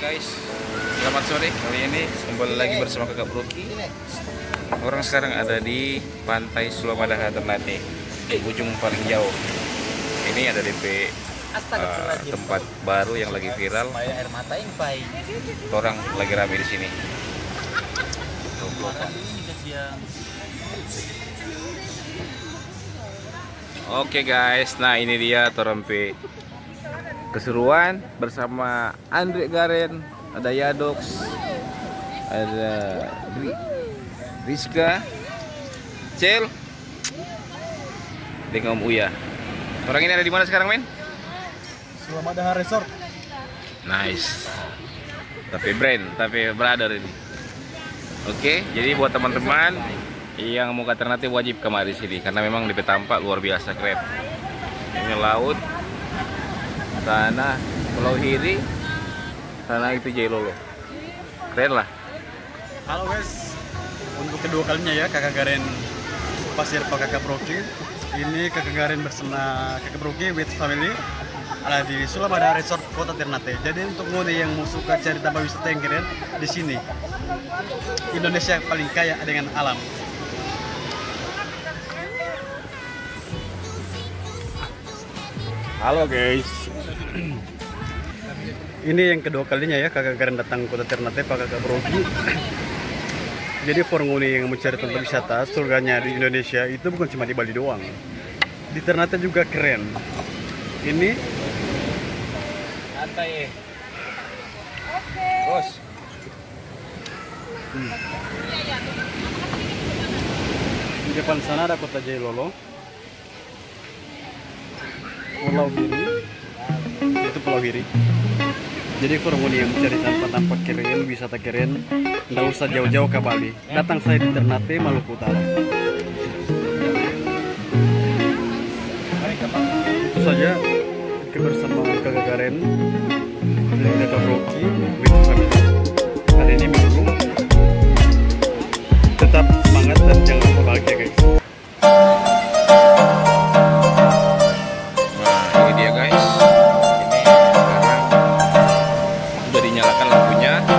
guys, selamat sore. Kali ini kembali lagi bersama Kakak Broki. Orang sekarang ada di Pantai Sulamadaha Ternate, di ujung paling jauh. Ini ada DP tempat baru yang lagi viral. Orang lagi rame di sini. Oke guys, nah ini dia Torompe keseruan bersama Andre Garen, ada Yadox, ada Rizka, Cel, dengan Om Uya. Orang ini ada di mana sekarang, men? Sulamadaha Resort. Nice. Tapi brother ini. Oke, jadi buat teman-teman yang mau ke Ternate wajib kemari sini karena memang DP tampak luar biasa keren. Ini laut, sana Pulau Hiri, sana itu Jailolo. Keren lah. Halo guys, untuk kedua kalinya ya Kakak Garen Pasir Pak Kakak Broki. Ini Kakak Garen bersama Kakak Broki with family ada di Sulamadaha Resort Kota Ternate. Jadi untuk ngone yang mau suka cari tempat wisata yang keren di sini, Indonesia paling kaya dengan alam. Halo guys. Ini yang kedua kalinya ya Kakak Garen datang ke Kota Ternate Pak Kakak Broki. Jadi formuli yang mencari tempat wisata surganya di Indonesia itu bukan cuma di Bali doang. Di Ternate juga keren. Ini santai. Bos. Di depan sana ada Kota Jailolo. Pulau Hiri. Itu Pulau Hiri. Jadi formuli yang mencari tempat-tempat keren, wisata keren, nggak usah jauh-jauh ke Bali. Datang saya di Ternate, Maluku Utara. Itu saja bersama Kakak Garen dan Kakak Broki with family. Hari ini Minggu. Tetap semangat dan jangan lupa bahagia guys. Nah, ini dia guys. Ini sekarang udah dinyalakan lampunya.